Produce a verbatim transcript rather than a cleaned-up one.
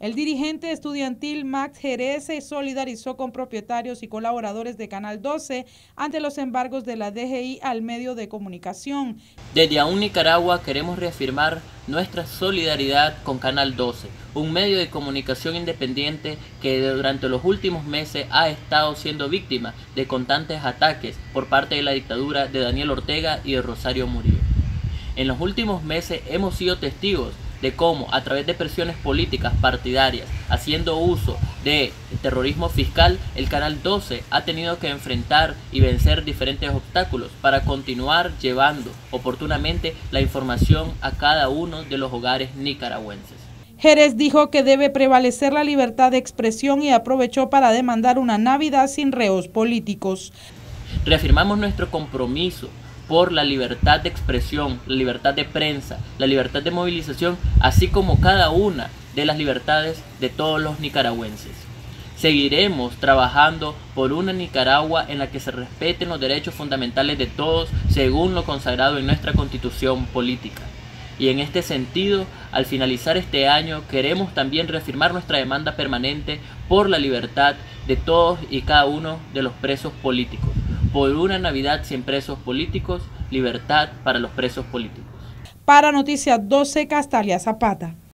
El dirigente estudiantil Max Jerez se solidarizó con propietarios y colaboradores de Canal doce ante los embargos de la D G I al medio de comunicación. Desde Aún Nicaragua queremos reafirmar nuestra solidaridad con Canal doce, un medio de comunicación independiente que durante los últimos meses ha estado siendo víctima de constantes ataques por parte de la dictadura de Daniel Ortega y de Rosario Murillo. En los últimos meses hemos sido testigos de cómo, a través de presiones políticas partidarias, haciendo uso de terrorismo fiscal, el Canal doce ha tenido que enfrentar y vencer diferentes obstáculos para continuar llevando oportunamente la información a cada uno de los hogares nicaragüenses. Jerez dijo que debe prevalecer la libertad de expresión y aprovechó para demandar una Navidad sin reos políticos. Reafirmamos nuestro compromiso por la libertad de expresión, la libertad de prensa, la libertad de movilización, así como cada una de las libertades de todos los nicaragüenses. Seguiremos trabajando por una Nicaragua en la que se respeten los derechos fundamentales de todos según lo consagrado en nuestra Constitución política. Y en este sentido, al finalizar este año, queremos también reafirmar nuestra demanda permanente por la libertad de todos y cada uno de los presos políticos. Por una Navidad sin presos políticos, libertad para los presos políticos. Para Noticias doce, Castalia Zapata.